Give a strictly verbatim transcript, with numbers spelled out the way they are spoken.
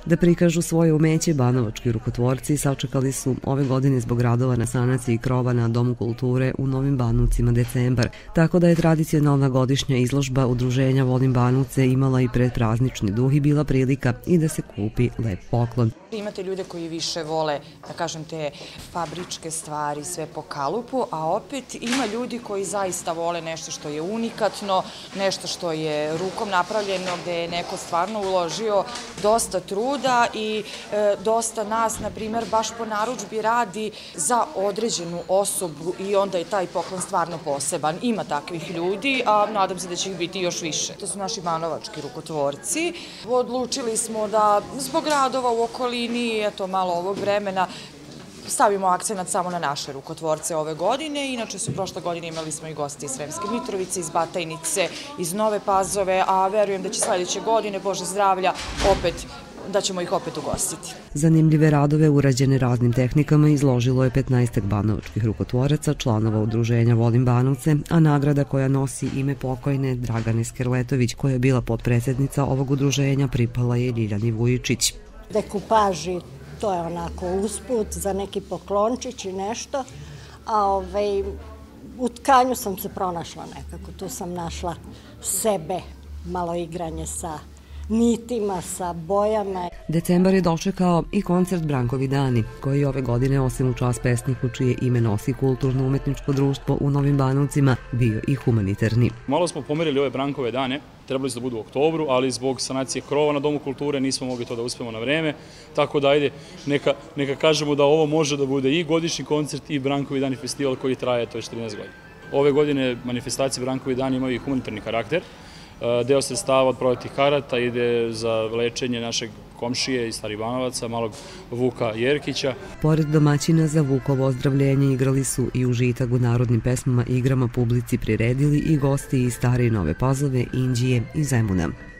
Da prikažu svoje umeće, banovački rukotvorci sačekali su ove godine zbog radova na sanaciji krova na Domu kulture u Novim Banovcima decembar, tako da je tradicionalna godišnja izložba Udruženja Volim Banovce imala i predpraznični duh i bila prilika i da se kupi lep poklon. Imate ljude koji više vole, da kažem, te fabričke stvari, sve po kalupu, a opet ima ljudi koji zaista vole nešto što je unikatno, nešto što je rukom napravljeno, gde je neko stvarno uložio dosta truda i e, dosta nas, na primjer, baš po narudžbi radi za određenu osobu i onda je taj poklon stvarno poseban. Ima takvih ljudi, a nadam se da će ih biti još više. To su naši banovački rukotvorci. Odlučili smo da zbog radova u okolini, eto malo ovog vremena, stavimo akcenat samo na naše rukotvorce ove godine. Inače su prošle godine imali smo i goste iz Sremske Mitrovice, iz Batajnice, iz Nove Pazove, a verujem da će sledeće godine, Bože zdravlja, opet da ćemo ih opet ugostiti. Zanimljive radove urađene raznim tehnikama izložilo je petnaestak banovačkih rukotvoraca, članova Udruženja Volim Banovce, a nagrada koja nosi ime pokojne Dragane Skerletović, koja je bila potpredsednica ovog udruženja, pripala je Ljiljani Vujičić. Dekupaži, to je onako usput za neki poklončić i nešto, a ovaj, u tkanju sam se pronašla nekako, tu sam našla sebe, malo igranje sa nitima, sa bojama. Decembar je dočekao i koncert Brankovi dani, koji ove godine, osim u čast pesniku čije ime nosi Kulturno-umetničko društvo u Novim Banovcima, bio i humanitarni. Malo smo pomerili ove Brankove dane, trebali su da budu u oktobru, ali zbog sanacije krova na Domu kulture nismo mogli to da uspemo na vreme, tako da ajde, neka, neka kažemo da ovo može da bude i godišnji koncert i Brankovi dani festival koji traje, to je četrnaest godina. Ove godine manifestacije Brankovi dani imaju i humanitarni karakter. Deo sredstava od prodatih karata ide za lečenje našeg komšije iz Starih Banovaca, malog Vuka Jerkića. Pored domaćina za Vukovo ozdravljenje igrali su i užitak u narodnim pesmama i igrama publici priredili i gosti iz Stare i Nove Pazove, Inđije i Zemuna.